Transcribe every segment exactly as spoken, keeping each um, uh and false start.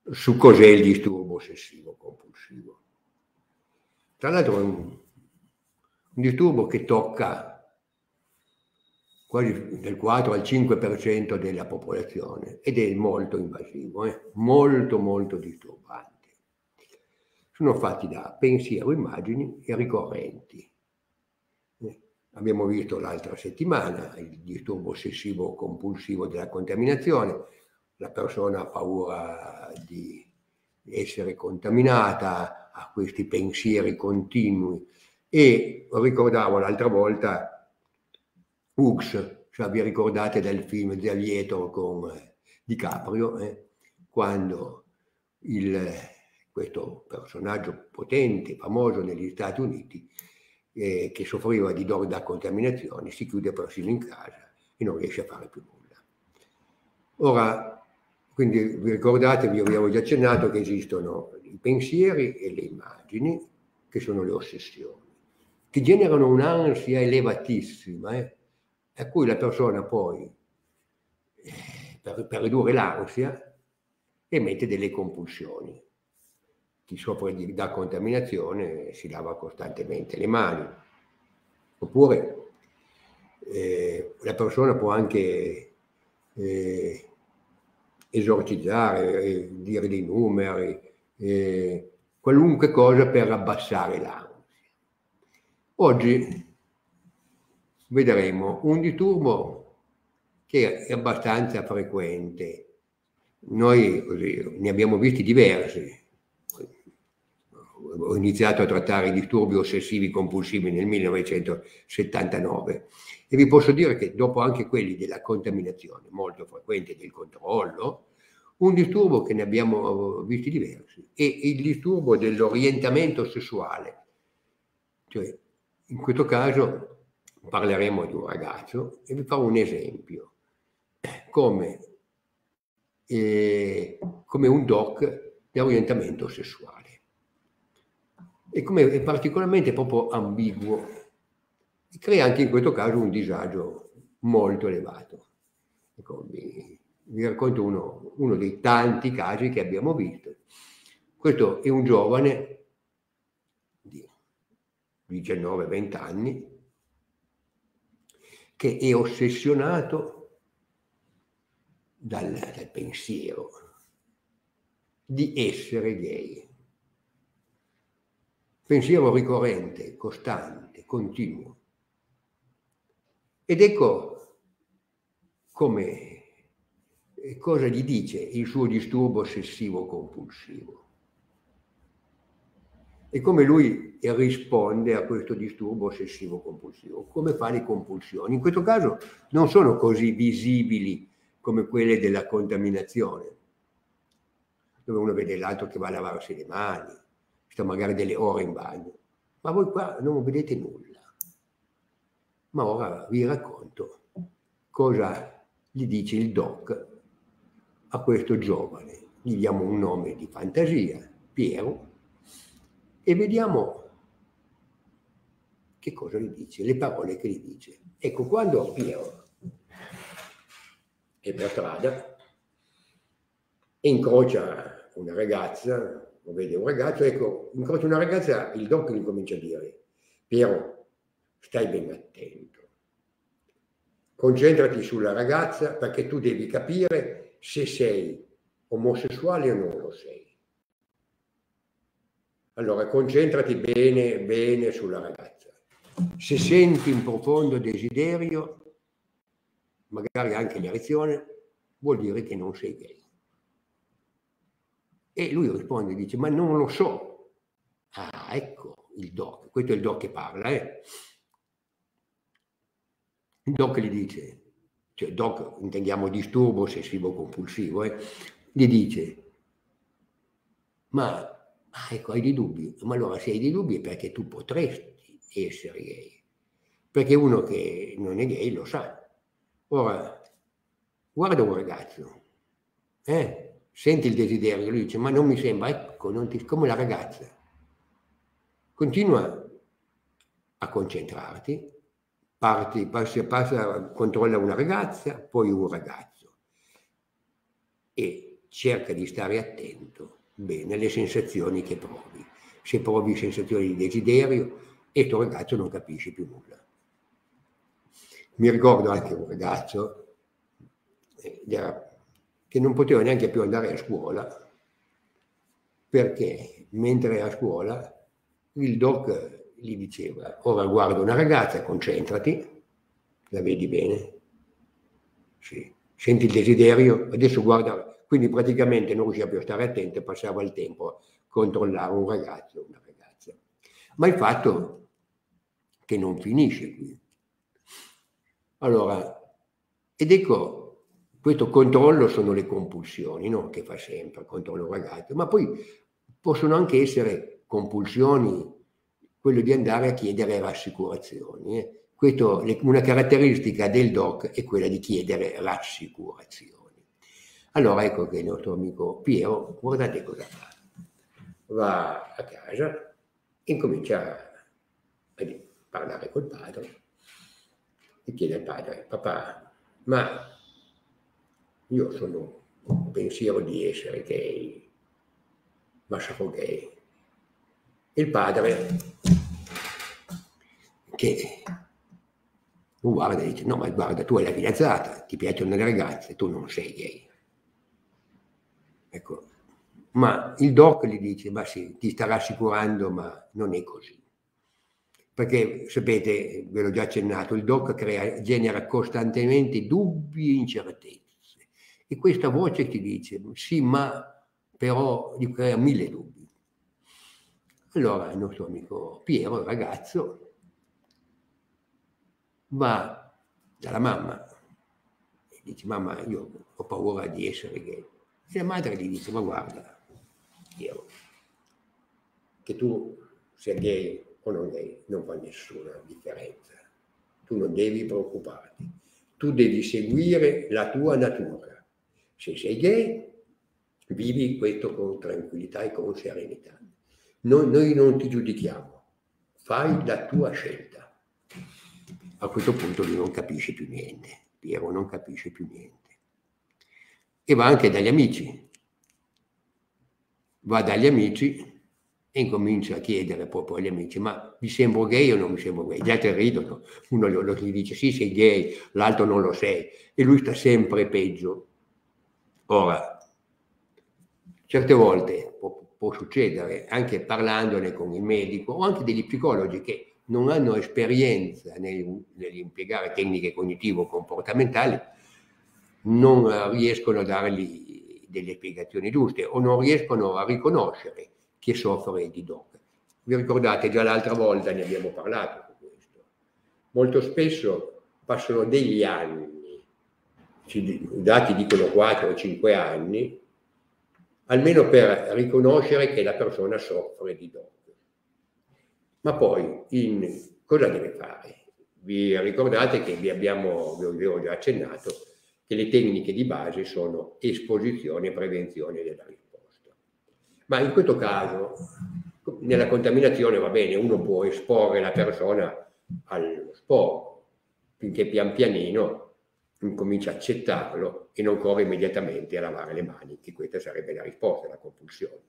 su cos'è il disturbo ossessivo compulsivo. Tra l'altro è un, un disturbo che tocca quasi dal quattro al cinque per cento della popolazione ed è molto invasivo, eh? molto molto disturbante. Sono fatti da pensiero, immagini e ricorrenti. Eh, abbiamo visto l'altra settimana il disturbo ossessivo compulsivo della contaminazione. La persona ha paura di essere contaminata, ha questi pensieri continui. E ricordavo l'altra volta Hooks, cioè vi ricordate del film The Aviator con eh, DiCaprio, eh? quando il, questo personaggio potente, famoso negli Stati Uniti, eh, che soffriva di dolore da contaminazione, si chiude persino in casa e non riesce a fare più nulla. Ora, quindi vi ricordate, vi avevo già accennato che esistono i pensieri e le immagini, che sono le ossessioni, che generano un'ansia elevatissima, eh, a cui la persona poi, eh, per, per ridurre l'ansia, emette delle compulsioni. Chi soffre di, da contaminazione si lava costantemente le mani, oppure eh, la persona può anche eh, esorcizzare, eh, dire dei numeri, eh, qualunque cosa per abbassare l'ansia. Oggi vedremo un disturbo che è abbastanza frequente. Noi così, ne abbiamo visti diversi. Ho iniziato a trattare i disturbi ossessivi compulsivi nel millenovecentosettantanove e vi posso dire che dopo anche quelli della contaminazione, molto frequente, del controllo, un disturbo che ne abbiamo visti diversi è il disturbo dell'orientamento sessuale. Cioè, in questo caso parleremo di un ragazzo e vi farò un esempio, come, eh, come un doc di orientamento sessuale. E come è particolarmente proprio ambiguo, e crea anche in questo caso un disagio molto elevato. Ecco, vi, vi racconto uno, uno dei tanti casi che abbiamo visto. Questo è un giovane di diciannove venti anni che è ossessionato dal, dal pensiero di essere gay. Pensiero ricorrente, costante, continuo. Ed ecco come, cosa gli dice il suo disturbo ossessivo compulsivo. E come lui risponde a questo disturbo ossessivo compulsivo, come fa le compulsioni. In questo caso non sono così visibili come quelle della contaminazione, dove uno vede l'altro che va a lavarsi le mani, sta magari delle ore in bagno, ma voi qua non vedete nulla. Ma ora vi racconto cosa gli dice il doc a questo giovane. Gli diamo un nome di fantasia, Piero, e vediamo che cosa gli dice, le parole che gli dice. Ecco, quando Piero è per strada e incrocia una ragazza, o vede un ragazzo, ecco, incrocia una ragazza, il doc gli comincia a dire: Piero, stai ben attento, concentrati sulla ragazza perché tu devi capire se sei omosessuale o non lo sei. Allora concentrati bene, bene sulla ragazza. Se senti un profondo desiderio, magari anche l'erezione, vuol dire che non sei gay. E lui risponde e dice: ma non lo so. Ah, ecco il doc, questo è il doc che parla, eh. Il doc gli dice, cioè doc intendiamo disturbo ossessivo compulsivo, eh, gli dice: ma ah, ecco, hai dei dubbi? Ma allora se hai dei dubbi è perché tu potresti essere gay, perché uno che non è gay lo sa. Ora, guarda un ragazzo, eh, senti il desiderio, lui dice: ma non mi sembra, ecco, non ti, come la ragazza. Continua a concentrarti, parti, passi, passa, controlla una ragazza, poi un ragazzo e cerca di stare attento bene le sensazioni che provi. Se provi sensazioni di desiderio, e tuo ragazzo non capisce più nulla. Mi ricordo anche un ragazzo eh, che non poteva neanche più andare a scuola, perché mentre era a scuola il doc gli diceva: ora guarda una ragazza, concentrati, la vedi bene? Sì. Senti il desiderio, adesso guarda. Quindi praticamente non riusciva più a stare attento e passava il tempo a controllare un ragazzo o una ragazza. Ma il fatto che non finisce qui. Allora, ed ecco, questo controllo sono le compulsioni, no? Che fa sempre, controllo un ragazzo, ma poi possono anche essere compulsioni, quello di andare a chiedere rassicurazioni. Eh? Questo, una caratteristica del doc è quella di chiedere rassicurazioni. Allora ecco che il nostro amico Piero, guardate cosa fa. Va a casa, incomincia a parlare col padre e chiede al padre: papà, ma io sono un pensiero di essere gay, ma sarò gay. Il padre, che lo guarda e dice: no, ma guarda, tu hai la fidanzata, ti piacciono le ragazze, tu non sei gay. Ecco, ma il doc gli dice: ma sì, ti sta rassicurando, ma non è così. Perché, sapete, ve l'ho già accennato, il doc crea, genera costantemente dubbi e incertezze. E questa voce ti dice: sì, ma però gli crea mille dubbi. Allora il nostro amico Piero, il ragazzo, va dalla mamma e dice: mamma, io ho paura di essere gay. E la madre gli dice: ma guarda, Piero, che tu sia gay o non gay non fa nessuna differenza. Tu non devi preoccuparti. Tu devi seguire la tua natura. Se sei gay, vivi questo con tranquillità e con serenità. Noi, noi non ti giudichiamo. Fai la tua scelta. A questo punto lui non capisce più niente. Piero non capisce più niente. E va anche dagli amici. Va dagli amici e incomincia a chiedere proprio agli amici: ma mi sembro gay o non mi sembro gay? Gli altri ridono, uno gli dice sì, sei gay, l'altro non lo sei, e lui sta sempre peggio. Ora, certe volte può, può succedere, anche parlandone con il medico o anche degli psicologi che non hanno esperienza nel, nell'impiegare tecniche cognitivo-comportamentali, non riescono a dargli delle spiegazioni giuste o non riescono a riconoscere che soffre di doc. Vi ricordate, già l'altra volta ne abbiamo parlato di questo. Molto spesso passano degli anni, i dati dicono quattro o cinque anni, almeno per riconoscere che la persona soffre di doc. Ma poi in, cosa deve fare? Vi ricordate che vi abbiamo, vi avevo già accennato che le tecniche di base sono esposizione e prevenzione della risposta. Ma in questo caso, nella contaminazione va bene, uno può esporre la persona allo sporo, finché pian pianino incomincia a accettarlo e non corre immediatamente a lavare le mani, che questa sarebbe la risposta alla compulsione.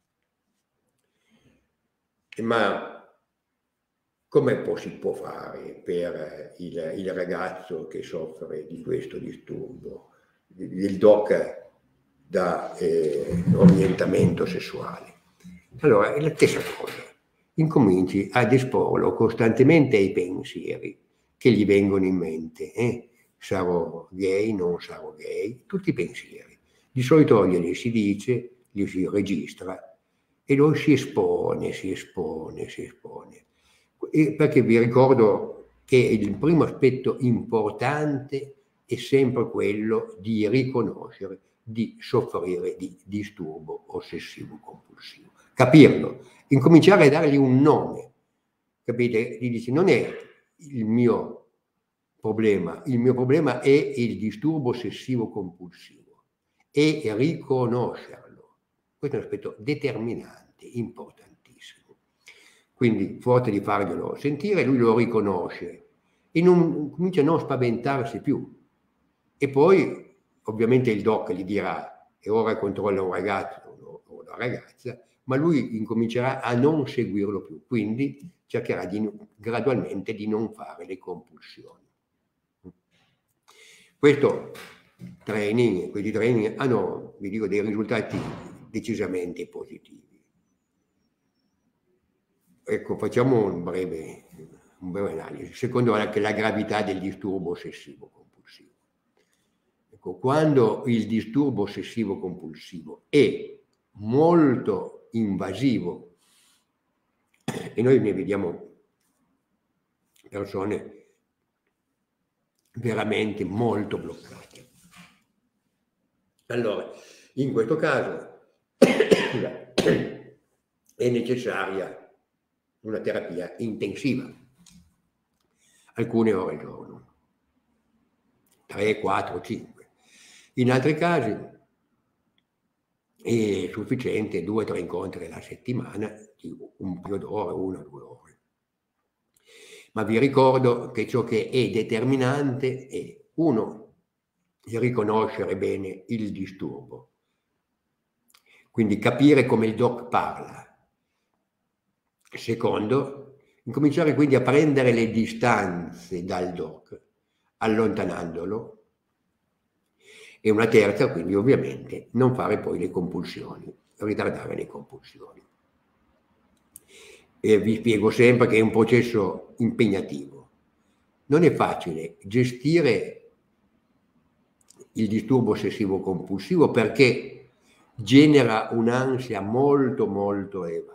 Ma come si può fare per il, il ragazzo che soffre di questo disturbo, del doc da eh, orientamento sessuale? Allora, è la stessa cosa. Incominci ad esporlo costantemente ai pensieri che gli vengono in mente. Eh? Sarò gay, non sarò gay, tutti i pensieri. Di solito glieli si dice, li si registra e lo si espone, si espone, si espone. E perché vi ricordo che il primo aspetto importante è sempre quello di riconoscere, di soffrire di disturbo ossessivo compulsivo. Capirlo, incominciare a dargli un nome, capite? Gli dici: non è il mio problema, il mio problema è il disturbo ossessivo compulsivo, e riconoscerlo. Questo è un aspetto determinante, importantissimo. Quindi, forte di farglielo sentire, lui lo riconosce e non, comincia a non spaventarsi più. E poi, ovviamente, il doc gli dirà: e ora controlla un ragazzo o ragazza, ma lui incomincerà a non seguirlo più, quindi cercherà di, gradualmente di non fare le compulsioni. Questo training, questi training hanno, vi dico, dei risultati decisamente positivi. Ecco, facciamo un breve, un breve analisi. Secondo la, la gravità del disturbo ossessivo compulsivo. Ecco, quando il disturbo ossessivo compulsivo è molto invasivo, e noi ne vediamo persone veramente molto bloccate. Allora, in questo caso è necessaria una terapia intensiva, alcune ore al giorno, tre, quattro, cinque. In altri casi è sufficiente due o tre incontri alla settimana, di un paio d'ore, una o due ore. Ma vi ricordo che ciò che è determinante è, uno, riconoscere bene il disturbo, quindi capire come il doc parla. Secondo, incominciare quindi a prendere le distanze dal doc, allontanandolo. E una terza, quindi ovviamente, non fare poi le compulsioni, ritardare le compulsioni. E vi spiego sempre che è un processo impegnativo. Non è facile gestire il disturbo ossessivo compulsivo perché genera un'ansia molto molto elevata.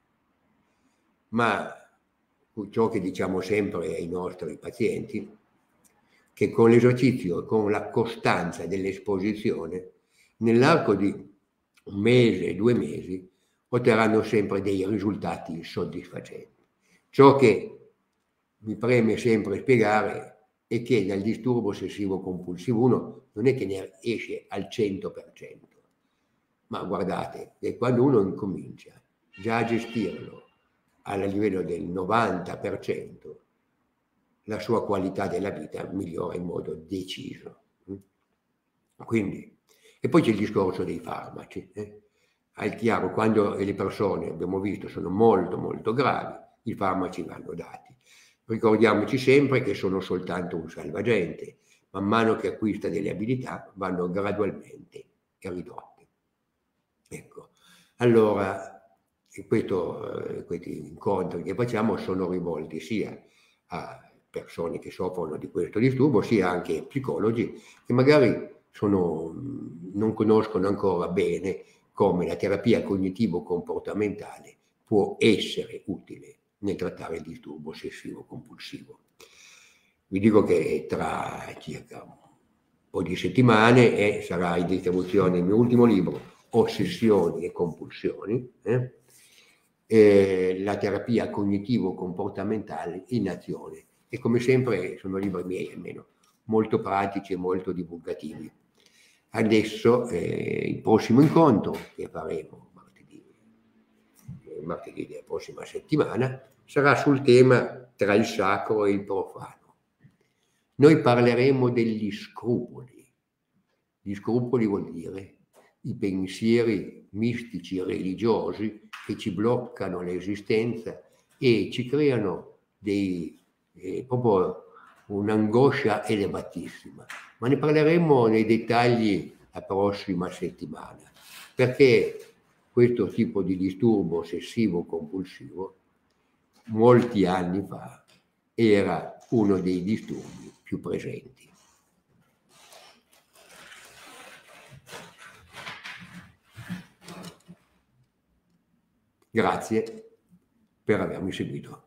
Ma ciò che diciamo sempre ai nostri pazienti, che con l'esercizio e con la costanza dell'esposizione, nell'arco di un mese, due mesi, otterranno sempre dei risultati soddisfacenti. Ciò che mi preme sempre spiegare è che dal disturbo ossessivo compulsivo uno non è che ne esce al cento per cento, ma guardate che quando uno incomincia già a gestirlo a livello del novanta per cento, la sua qualità della vita migliora in modo deciso. Quindi, e poi c'è il discorso dei farmaci. Eh? È chiaro, quando le persone, abbiamo visto, sono molto molto gravi, i farmaci vanno dati. Ricordiamoci sempre che sono soltanto un salvagente, man mano che acquista delle abilità vanno gradualmente ridotte. Ecco, allora questo, eh, questi incontri che facciamo sono rivolti sia a persone che soffrono di questo disturbo, sia anche psicologi che magari sono, non conoscono ancora bene come la terapia cognitivo-comportamentale può essere utile nel trattare il disturbo ossessivo compulsivo. Vi dico che tra circa un po' di settimane eh, sarà in distribuzione il mio ultimo libro, Ossessioni e compulsioni, eh? Eh, la terapia cognitivo-comportamentale in azione. E come sempre sono libri miei, almeno, molto pratici e molto divulgativi. Adesso eh, il prossimo incontro che faremo martedì, eh, martedì della prossima settimana sarà sul tema tra il sacro e il profano. Noi parleremo degli scrupoli. Gli scrupoli vuol dire i pensieri mistici e religiosi che ci bloccano l'esistenza e ci creano dei, eh, proprio un'angoscia elevatissima. Ma ne parleremo nei dettagli la prossima settimana, perché questo tipo di disturbo ossessivo compulsivo molti anni fa era uno dei disturbi più presenti. Grazie per avermi seguito.